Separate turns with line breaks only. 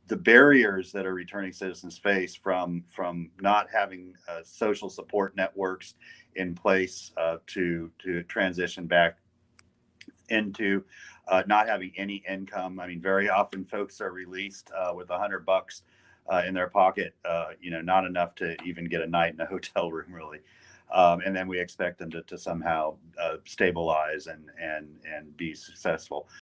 the barriers that our returning citizens face from not having social support networks in place to transition back into not having any income. I mean, very often folks are released with $100 in their pocket, not enough to even get a night in a hotel room, really. And then we expect them to somehow stabilize and be successful.